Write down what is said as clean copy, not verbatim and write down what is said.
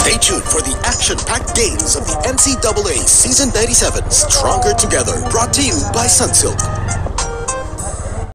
Stay tuned for the action-packed games of the NCAA Season 97 Stronger Together, brought to you by Sunsilk.